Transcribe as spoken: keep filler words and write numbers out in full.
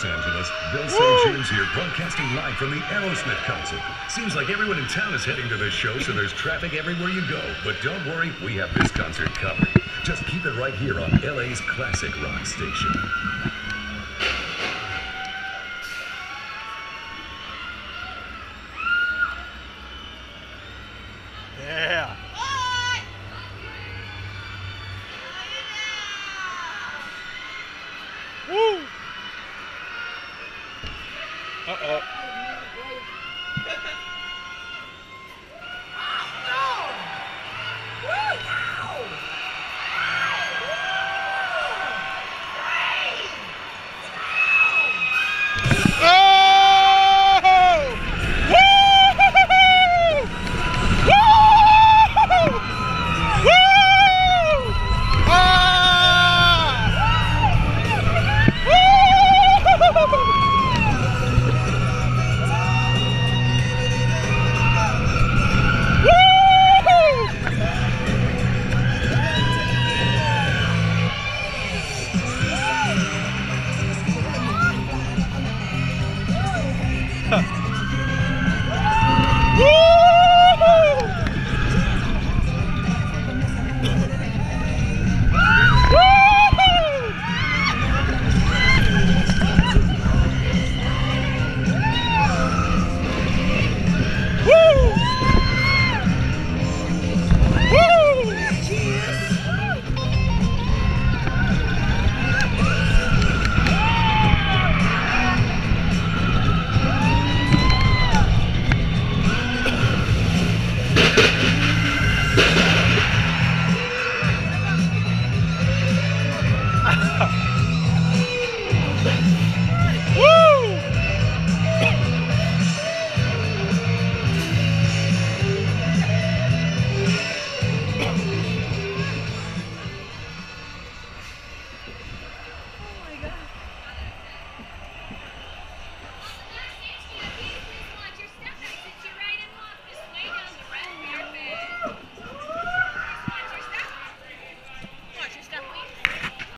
Los Angeles, Bill Saint James here, broadcasting live from the Aerosmith concert. Seems like everyone in town is heading to this show, so there's traffic everywhere you go. But don't worry, we have this concert covered. Just keep it right here on L A's classic rock station. Yeah. Woo! Uh-oh. Huh.